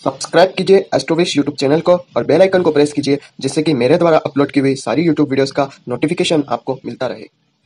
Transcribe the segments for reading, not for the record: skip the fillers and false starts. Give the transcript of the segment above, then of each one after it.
Subscribe कीजिए Astrowish YouTube channel को और बेल आइकन को प्रेस कीजिए जिससे कि मेरे द्वारा अपलोड की हुई सारी यूट्यूब वीडियोस का नोटिफिकेशन आपको मिलता रहे।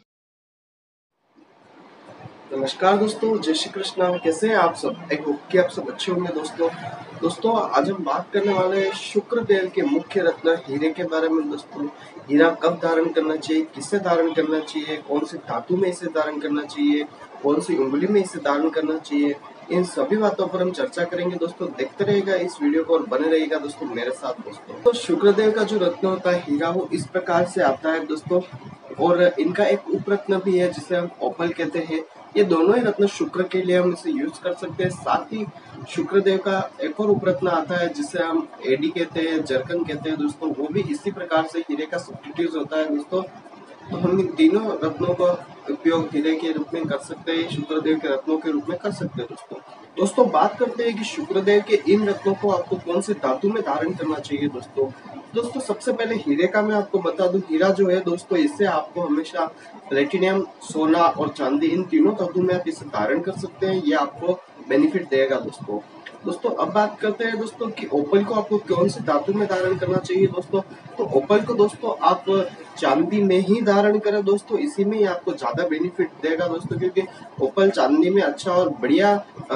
नमस्कार दोस्तों, जय श्री कृष्णा। कैसे हैं आप सब? आई होप कि आप सब अच्छे होंगे। दोस्तों आज हम बात करने वाले हैं शुक्र देव के मुख्य रत्न हीरे के बारे में। दोस्तों हीरा कब धारण करना चाहिए, किससे धारण करना चाहिए, कौन सी धातु में इसे धारण करना चाहिए, कौन सी उंगली में इसे धारण करना चाहिए, इन सभी बातों पर हम चर्चा करेंगे। दोस्तों देखते रहेगा इस वीडियो को और बने रहेगा दोस्तों मेरे साथ। दोस्तों तो शुक्रदेव का जो रत्न होता है हीरा, वो इस प्रकार से आता है दोस्तों, और इनका एक उपरत्न भी है जिसे हम ओपल कहते हैं। ये दोनों ही रत्न शुक्र के लिए हम इसे यूज कर सकते हैं। साथ ही शुक्रदेव का एक और उपरत्न आता है जिसे हम एडी कहते हैं, जरकन कहते हैं। दोस्तों वो भी इसी प्रकार से हीरे का सब्स्टिट्यूट होता है। दोस्तों तो हम इन तीनों रत्नों का उपयोग हीरे के रूप में कर सकते हैं, शुक्रदेव के रत्नों के रूप में कर सकते हैं। दोस्तों बात करते हैं कि शुक्रदेव के इन रत्नों को आपको कौन सी धातु में धारण करना चाहिए। दोस्तों सबसे पहले हीरे का मैं आपको बता दूं, हीरा जो है दोस्तों, इससे आपको हमेशा प्लेटिनियम, सोना और चांदी, इन तीनों धातु में आप इसे धारण कर सकते हैं। ये आपको बेनिफिट देगा। दोस्तों अब बात करते हैं दोस्तों कि ओपल को आपको कौन सी धातु में धारण करना चाहिए। दोस्तों तो ओपल को दोस्तों आप चांदी में ही धारण करें। दोस्तों इसी में ही आपको ज्यादा बेनिफिट देगा दोस्तों, क्योंकि ओपल चांदी में अच्छा और बढ़िया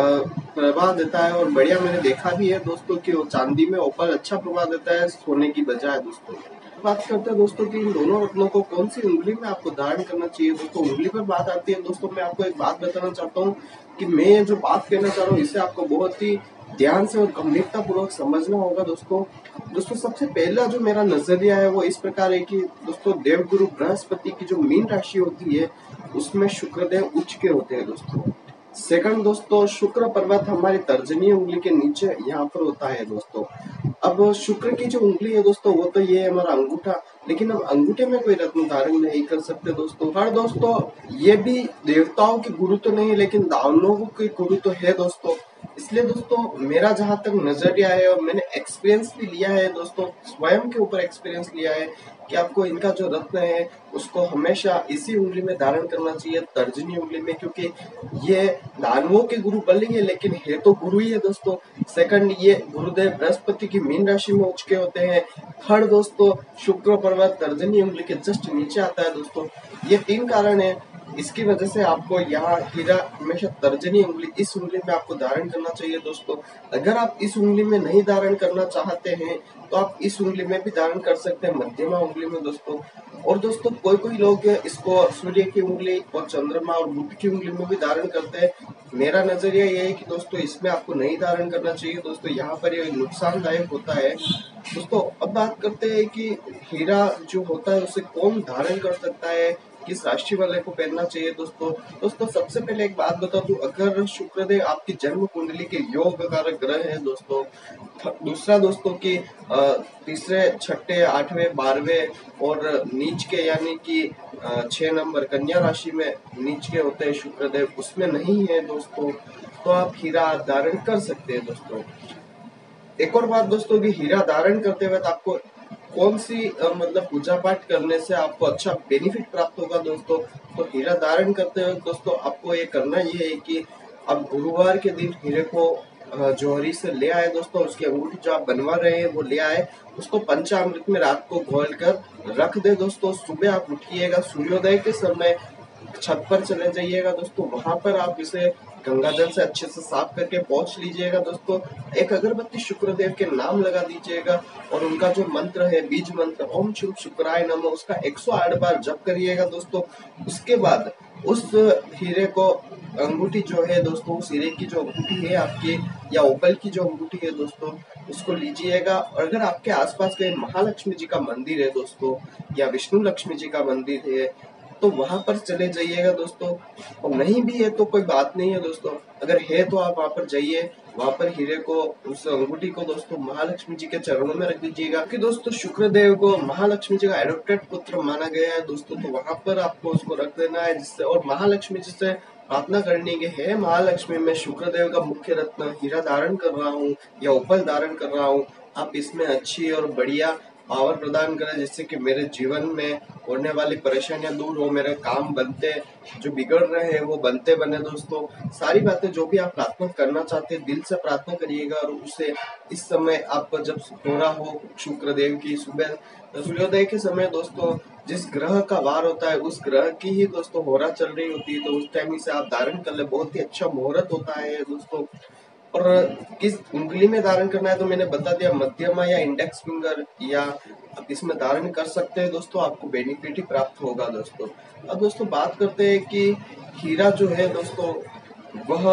प्रभाव देता है। और बढ़िया मैंने देखा भी है दोस्तों कि चांदी में ओपल अच्छा प्रभाव देता है सोने की बजाय। दोस्तों बात करते हैं दोस्तों कि इन दोनों रत्नों को कौन सी उंगली में आपको धारण करना चाहिए। दोस्तों उंगली पर बात आती है दोस्तों, मैं आपको एक बात बताना चाहता हूँ कि मैं जो बात कहना चाह रहा हूँ इसे आपको बहुत ही ध्यान से और गंभीरता पूर्वक समझना होगा। दोस्तों सबसे पहला जो मेरा नजरिया है वो इस प्रकार है कि दोस्तों देवगुरु बृहस्पति की जो मीन राशि होती है उसमें शुक्रदेव उच्च के होते हैं। दोस्तों सेकंड दोस्तों, शुक्र पर्वत हमारी तर्जनी उंगली के नीचे यहाँ पर होता है। दोस्तों अब शुक्र की जो उंगली है दोस्तों, वो तो ये है हमारा अंगूठा, लेकिन हम अंगूठे में कोई रत्न धारण नहीं कर सकते। दोस्तों ये भी देवताओं के गुरु तो नहीं, लेकिन दानवों के गुरु तो है। दोस्तों इसलिए दोस्तों मेरा जहां तक नजरिया है और मैंने एक्सपीरियंस भी लिया है दोस्तों, स्वयं के ऊपर एक्सपीरियंस लिया है कि आपको इनका जो रत्न है उसको हमेशा इसी उंगली में धारण करना चाहिए, तर्जनी उंगली में, क्योंकि ये दानवों के गुरु भले ही है लेकिन है तो गुरु ही है। दोस्तों सेकंड, ये गुरुदेव बृहस्पति की मीन राशि में उच्च के होते हैं। थर्ड दोस्तों, शुक्र पर्वत तर्जनी उंगली के जस्ट नीचे आता है। दोस्तों ये तीन कारण है, इसकी वजह से आपको यहाँ हीरा हमेशा तर्जनी उंगली, इस उंगली में आपको धारण करना चाहिए। दोस्तों अगर आप इस उंगली में नहीं धारण करना चाहते हैं तो आप इस उंगली में भी धारण कर सकते हैं, मध्यमा उंगली में। दोस्तों और दोस्तों कोई लोग इसको सूर्य की उंगली और चंद्रमा और बुध की उंगली में भी धारण करते हैं। मेरा नजरिया ये है कि दोस्तों इसमें आपको नहीं धारण करना चाहिए। दोस्तों यहाँ पर ये नुकसानदायक होता है। दोस्तों अब बात करते हैं कि हीरा जो होता है उसे कौन धारण कर सकता है, किस राशि वाले को पहनना चाहिए। दोस्तों सबसे पहले एक बात बता दूं, अगर शुक्रदेव आपकी जन्म कुंडली के योग कारक ग्रह है दोस्तों। दूसरा दोस्तों की तीसरे, छठे, आठवें, 12वें और नीच के यानी कि 6 नंबर कन्या राशि में नीच के होते हैं शुक्रदेव, उसमें नहीं है दोस्तों, तो आप हीरा धारण कर सकते हैं। दोस्तों एक और बात दोस्तों कि हीरा धारण करते वक्त आपको कौन सी मतलब पूजा पाठ करने से आपको अच्छा बेनिफिट प्राप्त होगा। दोस्तों तो हीरा धारण करते हुए दोस्तों आपको ये करना ये है कि आप गुरुवार के दिन हीरे को जौहरी से ले आए। दोस्तों उसकी अंगूठी जो आप बनवा रहे हैं वो ले आए, उसको पंचामृत में रात को घोल कर रख दे। दोस्तों सुबह आप उठिएगा, सूर्योदय के समय छत पर चले जाइएगा। दोस्तों वहां पर आप इसे गंगा जल से अच्छे से साफ करके पोंछ लीजिएगा। दोस्तों एक अगरबत्ती शुक्रदेव के नाम लगा दीजिएगा और उनका जो मंत्र है, बीज मंत्र ओम शुभ शुक्राय नमः, उसका 108 बार जप करिएगा। दोस्तों उसके बाद उस हीरे को, अंगूठी जो है दोस्तों, उस हीरे की जो अंगूठी है आपकी या ओपल की जो अंगूठी है दोस्तों, उसको लीजिएगा। और अगर आपके आसपास कहीं महालक्ष्मी जी का मंदिर है दोस्तों या विष्णु लक्ष्मी जी का मंदिर है तो वहां पर चले जाइएगा। दोस्तों और नहीं भी है तो कोई बात नहीं है। दोस्तों अगर है तो आप वहां पर जाइए, वहां पर हीरे को, उस अंगूठी को दोस्तों महालक्ष्मी जी के चरणों में रख दीजिएगा कि दोस्तों शुक्रदेव को महालक्ष्मी जी का एडॉप्टेड पुत्र माना गया है। दोस्तों तो वहां पर आपको उसको रख देना है, जिससे और महालक्ष्मी जी से प्रार्थना करनी है, है महालक्ष्मी मैं शुक्रदेव का मुख्य रत्न हीरा धारण कर रहा हूँ या उपल धारण कर रहा हूँ, आप इसमें अच्छी और बढ़िया पावर प्रदान करें जिससे कि मेरे जीवन में होने वाली परेशानियां दूर हो, मेरे काम बनते जो बिगड़ रहे हैं वो बनते बने दोस्तों। सारी बातें जो भी आप प्रार्थना करना चाहते हैं दिल से प्रार्थना करिएगा और उसे इस समय आप जब हो रहा हो शुक्रदेव की सुबह सूर्योदय के समय दोस्तों जिस ग्रह का वार होता है उस ग्रह की ही दोस्तों होरा चल रही होती है, तो उस टाइम इसे आप धारण कर ले, बहुत ही अच्छा मुहूर्त होता है दोस्तों। और किस उंगली में धारण करना है तो मैंने बता दिया, मध्यमा या इंडेक्स फिंगर या आप इसमें धारण कर सकते हैं दोस्तों, आपको बेनिफिट ही प्राप्त होगा दोस्तों। अब दोस्तों बात करते हैं कि हीरा जो है दोस्तों वह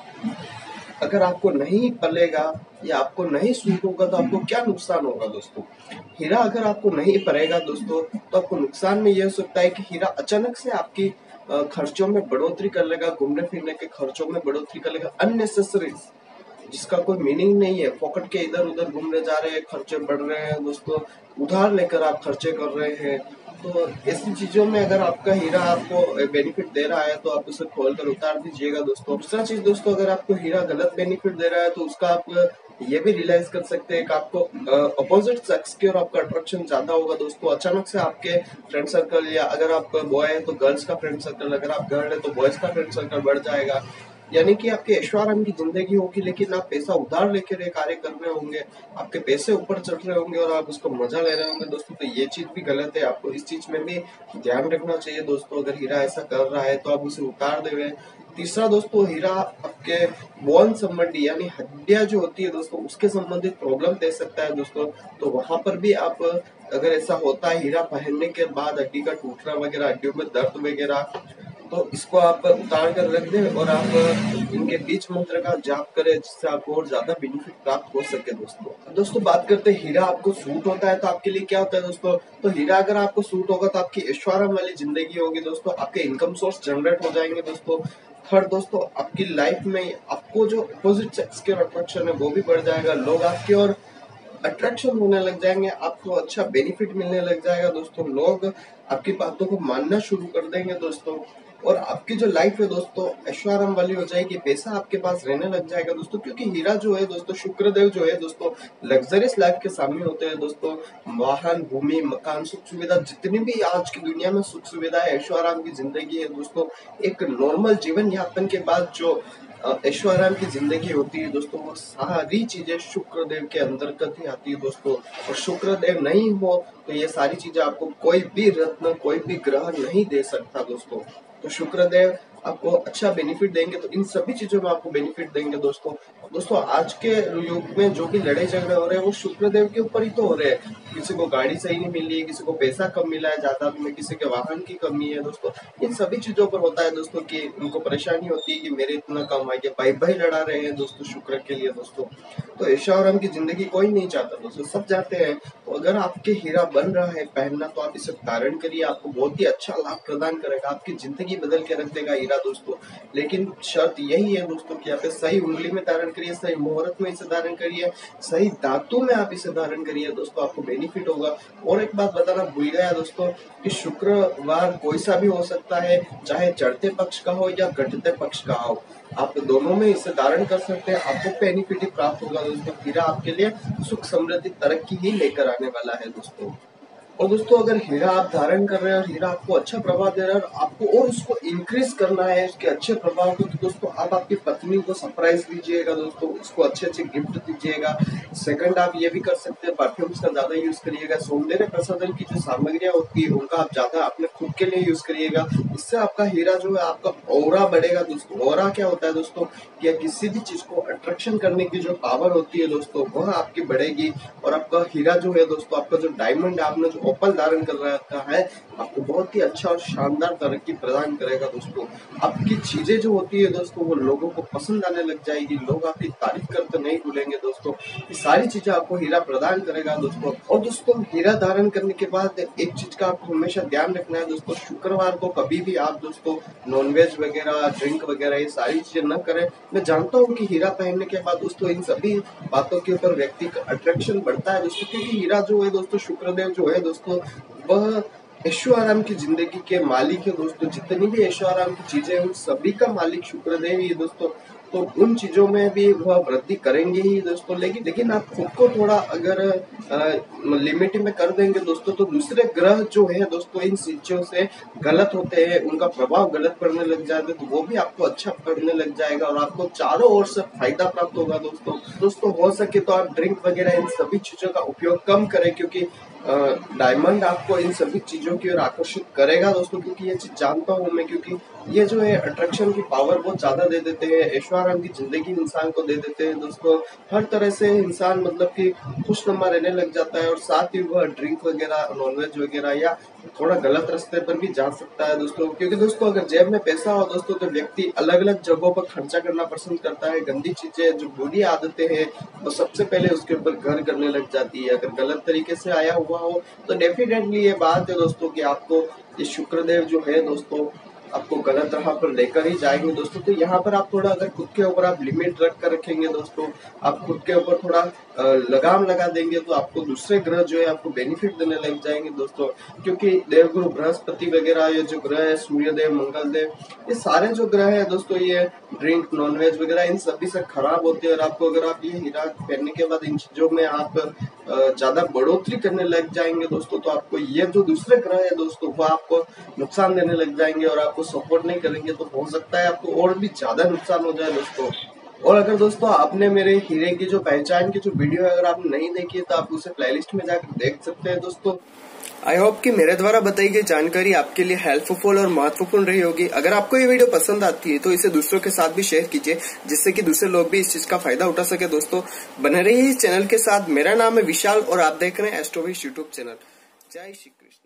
अगर आपको नहीं पलेगा या आपको नहीं सूट होगा तो आपको क्या नुकसान होगा दोस्तों। हीरा अगर आपको नहीं पड़ेगा दोस्तों तो आपको नुकसान में यह हो सकता है कि हीरा अचानक से आपकी खर्चों में बढ़ोतरी कर लेगा, घूमने फिरने के खर्चों में बढ़ोतरी कर लेगा, अननेसेसरी जिसका कोई मीनिंग नहीं है, पॉकेट के इधर उधर घूमने जा रहे हैं, खर्चे बढ़ रहे हैं दोस्तों, उधार लेकर आप खर्चे कर रहे हैं। तो ऐसी चीजों में अगर आपका हीरा आपको बेनिफिट दे रहा है तो आप उसे खोल कर उतार दीजिएगा दोस्तों। दूसरा चीज दोस्तों, अगर आपको हीरा गलत बेनिफिट दे रहा है तो उसका आप ये भी रियलाइज कर सकते हैं कि आपको अपोजिट सेक्स की और आपका अट्रैक्शन ज्यादा होगा दोस्तों। अचानक से आपके फ्रेंड सर्कल, या अगर आप बॉय है तो गर्ल्स का फ्रेंड सर्कल, अगर आप गर्ल है तो बॉयज का फ्रेंड सर्कल बढ़ जाएगा। यानी कि आपके ऐशोआराम की जिंदगी होगी लेकिन आप पैसा उधार लेकर कार्य कर रहे होंगे, आपके पैसे ऊपर चढ़ रहे होंगे और आप उसको मजा ले रहे होंगे दोस्तों। तो ये चीज भी गलत है, आपको इस चीज में भी ध्यान रखना चाहिए दोस्तों। अगर हीरा ऐसा कर रहा है तो आप उसे उतार देवे। तीसरा दोस्तों, हीरा आपके बोन संबंधी यानी हड्डियां जो होती है दोस्तों उसके संबंधित प्रॉब्लम दे सकता है दोस्तों। तो वहां पर भी आप अगर ऐसा होता है हीरा पहनने के बाद हड्डी का टूटना वगैरह, हड्डियों में दर्द वगैरह, तो इसको आप उतार कर रख दें और आप इनके बीच मंत्र का जाप करें जिससे आपको और ज्यादा बेनिफिट प्राप्त हो सके दोस्तों। दोस्तों बात करते हैं हीरा आपको सूट होता है तो आपके लिए क्या होता है दोस्तों। तो हीरा अगर आपको सूट होगा तो आपकी ऐशोआराम वाली जिंदगी होगी दोस्तों, आपके इनकम सोर्स जनरेट हो जाएंगे दोस्तों। थर्ड दोस्तों, आपकी लाइफ में आपको जो अपोजिट सेक्स के अट्रैक्शन है वो भी बढ़ जाएगा, लोग आपकी और अट्रैक्शन होने लग जाएंगे, आपको अच्छा बेनिफिट मिलने लग जाएगा दोस्तों, लोग आपकी बातों को मानना शुरू कर देंगे दोस्तों। और आपकी जो लाइफ है दोस्तों ऐशोआराम वाली हो जाएगी, पैसा आपके पास रहने लग जाएगा दोस्तों। क्योंकि हीरा जो है दोस्तों, शुक्रदेव जो है दोस्तों लग्जरियस लाइफ के सामने होते हैं दोस्तों। वाहन, भूमि, मकान, सुख सुविधा, जितनी भी आज की दुनिया में सुख सुविधा है, ऐशोआराम की जिंदगी है दोस्तों। एक नॉर्मल जीवन यापन के बाद जो ऐशोआराम की जिंदगी होती है दोस्तों, वो सारी चीजें शुक्रदेव के अंतर्गत ही आती है दोस्तों। और शुक्रदेव नहीं हो तो ये सारी चीजें आपको कोई भी रत्न, कोई भी ग्रह नहीं दे सकता दोस्तों। तो शुक्रदेव आपको अच्छा बेनिफिट देंगे, तो इन सभी चीजों में आपको बेनिफिट देंगे दोस्तों। दोस्तों आज के युग में जो भी लड़ाई झगड़े हो रहे हैं वो शुक्रदेव के ऊपर ही तो हो रहे हैं। किसी को गाड़ी सही नहीं मिली है, किसी को पैसा कम मिला है जायदाद में, किसी के वाहन की कमी है दोस्तों। इन सभी चीजों पर होता है दोस्तों कि उनको परेशानी होती है कि मेरे इतना कम आ गया, भाई भाई लड़ा रहे हैं दोस्तों शुक्र के लिए दोस्तों। तो ऐशोआराम की जिंदगी कोई नहीं चाहता दोस्तों, सब चाहते हैं। तो अगर आपके हीरा बन रहा है पहनना तो आप इसे धारण करिए, आपको बहुत ही अच्छा लाभ प्रदान करेगा, आपकी जिंदगी बदल के रख देगा हीरा दोस्तों। लेकिन शर्त यही है दोस्तों कि आप सही उंगली में धारण करिए, सही मुहूर्त में इसे धारण करिए, सही धातु में आप इसे धारण करिए दोस्तों, आपको बेनिफिट होगा। और एक बात बताना भूल गया दोस्तों कि शुक्रवार कोई सा भी हो सकता है, चाहे चढ़ते पक्ष का हो या घटते पक्ष का हो, आप दोनों में इसे धारण कर सकते हैं, आपको बेनिफिट ही प्राप्त होगा दोस्तों। हीरा आपके लिए सुख समृद्धि तरक्की ही लेकर आने वाला है दोस्तों। और दोस्तों अगर हीरा आप धारण कर रहे हैं और हीरा आपको अच्छा प्रभाव दे रहा है और आपको और उसको इंक्रीज करना है उसके अच्छे प्रभाव को, तो दोस्तों आप आपकी पत्नी को सरप्राइज दीजिएगा दोस्तों, उसको अच्छे अच्छे गिफ्ट दीजिएगा। सेकंड, आप ये भी कर सकते हैं परफ्यूम्स का ज्यादा यूज करिएगा, सौंदर्य प्रसाधन की जो सामग्रियां होती है उनका आप ज्यादा अपने खुद के लिए यूज करिएगा। इससे आपका हीरा जो है आपका ऑरा बढ़ेगा दोस्तों। ऑरा क्या होता है दोस्तों, कि किसी भी चीज को अट्रैक्शन करने की जो पावर होती है दोस्तों वह आपकी बढ़ेगी। और आपका हीरा जो है दोस्तों, आपका जो डायमंड आपने जो ओपल धारण कर रखा है, आपको बहुत ही अच्छा और शानदार तरक्की प्रदान करेगा दोस्तों। आपकी चीजें जो होती है दोस्तों वो लोगों को पसंद आने लग जाएगी, लोग आपकी तारीफ करते नहीं भूलेंगे दोस्तों। ये सारी चीजें आपको हीरा प्रदान करेगा दोस्तों। और दोस्तों हीरा धारण करने के बाद एक चीज का आपको हमेशा ध्यान रखना है दोस्तों, शुक्रवार को कभी भी आप दोस्तों नॉनवेज वगैरह, ड्रिंक वगैरह ये सारी चीजें न करें। मैं जानता हूँ कि हीरा पहनने के बाद दोस्तों इन सभी बातों के ऊपर व्यक्ति का अट्रैक्शन बढ़ता है दोस्तों, क्योंकि हीरा जो है दोस्तों, शुक्रदेव जो है दोस्तों, वह ऐशोआराम की जिंदगी के मालिक है दोस्तों। जितनी भी ऐशोआराम की चीजें हैं उन सभी का मालिक शुक्रदेव ही है दोस्तों। तो उन चीजों में भी वह वृद्धि करेंगे ही दोस्तों। लेकिन आप खुद को थोड़ा अगर लिमिट में कर देंगे दोस्तों, तो दूसरे ग्रह जो है दोस्तों इन चीजों से गलत होते हैं, उनका प्रभाव गलत पड़ने लग जाता है, तो वो भी आपको अच्छा पड़ने लग जाएगा और आपको चारों ओर से फायदा प्राप्त होगा दोस्तों। हो सके तो आप ड्रिंक वगैरह इन सभी चीजों का उपयोग कम करें, क्योंकि डायमंड आपको इन सभी चीजों की ओर आकर्षित करेगा दोस्तों, क्योंकि ये चीज जानता हूँ मैं, क्योंकि ये जो है अट्रैक्शन की पावर बहुत ज्यादा दे देते हैं, ऐश्वर्य की जिंदगी इंसान को दे देते हैं दोस्तों। हर तरह से इंसान मतलब कि खुशनुमा रहने लग जाता है और साथ ही वह ड्रिंक वगैरह, नॉनवेज वगैरह या थोड़ा गलत रास्ते पर भी जा सकता है दोस्तों। क्योंकि दोस्तों अगर जेब में पैसा हो दोस्तों, तो व्यक्ति अलग अलग जगहों पर खर्चा करना पसंद करता है। गंदी चीजें, जो बुरी आदतें हैं, वो सबसे पहले उसके ऊपर घर करने लग जाती है। अगर गलत तरीके से आया हुआ हो तो डेफिनेटली ये बात है दोस्तों कि आपको ये शुक्रदेव जो है दोस्तों आपको गलत राह पर लेकर ही जाएंगे दोस्तों। तो यहाँ पर आप थोड़ा अगर खुद के ऊपर आप लिमिट रख कर रखेंगे दोस्तों, आप खुद के ऊपर थोड़ा लगाम लगा देंगे, तो आपको दूसरे ग्रह जो है आपको बेनिफिट देने लग जाएंगे दोस्तों। क्योंकि देवगुरु बृहस्पति वगैरह ये जो ग्रह है, सूर्यदेव, मंगलदेव, ये सारे जो ग्रह है दोस्तों, ये ड्रिंक, नॉनवेज वगैरह इन सभी से खराब होते हैं। और आपको अगर आप ये हीरा पहनने के बाद इन चीजों में आप ज्यादा बढ़ोतरी करने लग जाएंगे दोस्तों, तो आपको ये जो दूसरे ग्रह है दोस्तों वो आपको नुकसान देने लग जाएंगे और आपको सपोर्ट नहीं करेंगे, तो हो सकता है आपको और भी ज्यादा नुकसान हो जाए दोस्तों। और अगर दोस्तों आपने मेरे हीरे की जो पहचान की जो वीडियो है अगर आपने नहीं देखी है, तो आप उसे प्लेलिस्ट में जाकर देख सकते हैं दोस्तों। आई होप कि मेरे द्वारा बताई गई जानकारी आपके लिए हेल्पफुल और महत्वपूर्ण रही होगी। अगर आपको ये वीडियो पसंद आती है तो इसे दूसरों के साथ भी शेयर कीजिए, जिससे कि दूसरे लोग भी इस चीज का फायदा उठा सके दोस्तों। बने रहिए इस चैनल के साथ। मेरा नाम है विशाल और आप देख रहे हैं एस्ट्रोविश यूट्यूब चैनल। जय श्री कृष्ण।